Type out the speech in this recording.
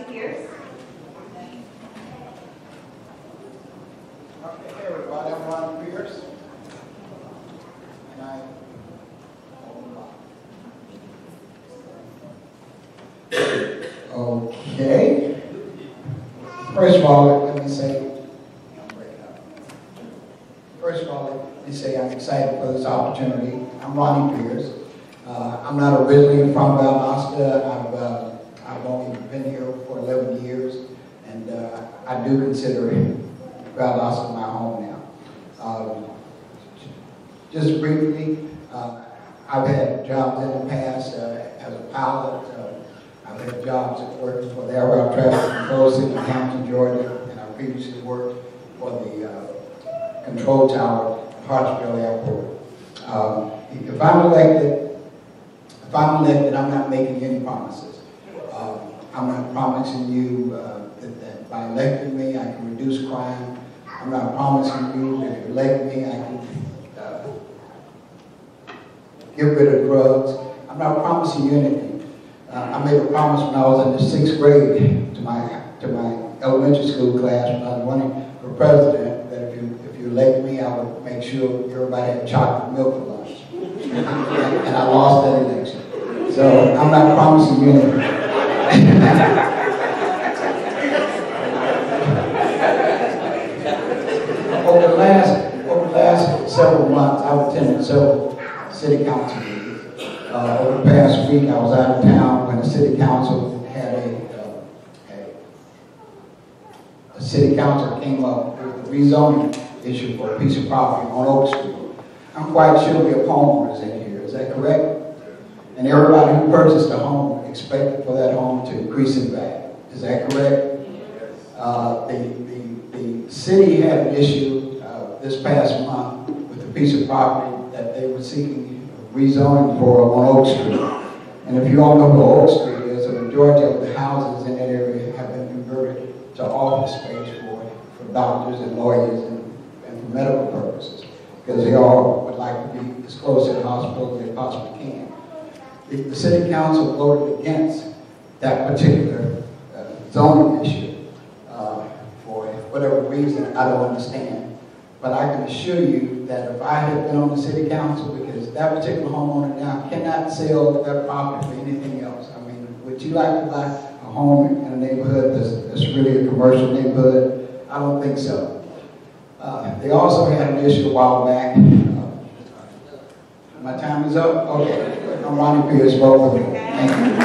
Pierce. Okay, hey everybody, I'm Ronnie Pierce. And okay. First of all, let me say I'm excited for this opportunity. I'm Ronnie Pierce. I'm not originally from Valdosta. I've only been here for 11 years, and I do consider Valdosta my home now. Just briefly, I've had jobs in the past as a pilot. I've had jobs working for the Air Route Traffic Control City of Hampton, Georgia, and I previously worked for the control tower at Hartsville Airport. If I'm elected, I'm not making any promises. I'm not promising you that by electing me, I can reduce crime. I'm not promising you that if you elect me, I can get rid of drugs. I'm not promising you anything. I made a promise when I was in the 6th grade to my elementary school class when I was running for president that if you elect me, I would make sure everybody had chocolate milk for lunch. And I lost that election. So I'm not promising you anything. Over the last several months, I've attended several city council meetings. Over the past week, I was out of town when the city council had a city council came up with a rezoning issue for a piece of property on Oak Street. I'm quite sure we have homeowners in here. Is that correct? And everybody who purchased a home expected for that home to increase in value. Is that correct? The city had an issue this past month with a piece of property that they were seeking rezoning for on Oak Street. And if you all know who Oak Street is, the majority of the houses in that area have been converted to office space for doctors and lawyers and for medical purposes, because they all would like to be as close to the hospital as they possibly can. The city council voted against that particular zoning issue for whatever reason I don't understand. But I can assure you that if I had been on the city council, because that particular homeowner now cannot sell that property for anything else. I mean, would you like to buy a home in a neighborhood that's really a commercial neighborhood? I don't think so. They also had an issue a while back. My time is up? Okay. I'm Ronnie Pierce. Vote for me. Thank you.